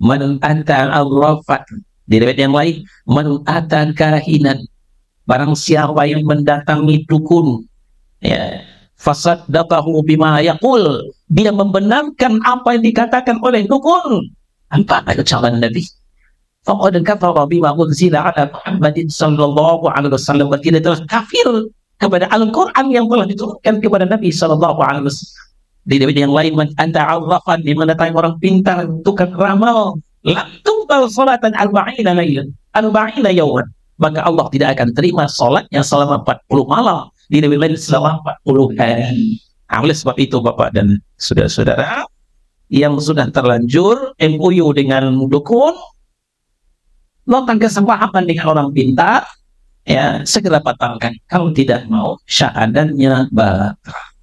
Man ata arrafat. Di riwayat yang lain, man ata kahinan. Barang siapa yang mendatangi dukun, ya, fasaddaqahu bima yaqul, dia membenarkan apa yang dikatakan oleh dukun. Apa ucapan Nabi? Faqad kafara bima unzila ala Muhammadin sallallahu alaihi wasallam. Dia telah kafir kepada Al-Quran yang telah diturunkan kepada Nabi sallallahu alaihi wasallam. Di yang lain, man anta arrafan, di mana orang pintar, tukang ramal, lam tuqbal salatan arba'ina laylan, arba'ina yawman, maka Allah tidak akan terima salatnya selama 40 malam, di lain selama 40 hari. Oleh sebab itu, Bapak dan saudara-saudara yang sudah terlanjur MOU dengan dukun, melakukan kesepahaman dengan orang pintar, ya segera batalkan. Kalau tidak mau, syahadatnya batal.